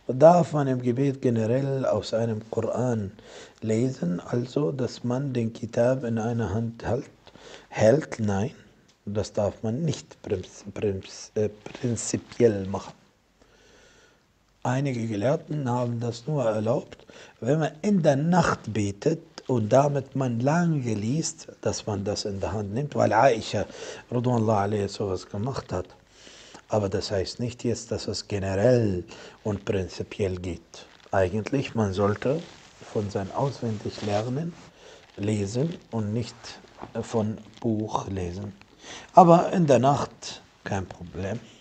Darf man im Gebet generell aus einem Koran lesen, also dass man den Kitab in einer Hand hält? Nein, das darf man nicht prinzipiell machen. Einige Gelehrten haben das nur erlaubt, wenn man in der Nacht betet und damit man lange liest, dass man das in der Hand nimmt, weil Aisha radhiyallahu anha sowas gemacht hat. Aber das heißt nicht jetzt, dass es generell und prinzipiell geht. Eigentlich, man sollte von sein Auswendiglernen lesen und nicht von Buch lesen. Aber in der Nacht kein Problem.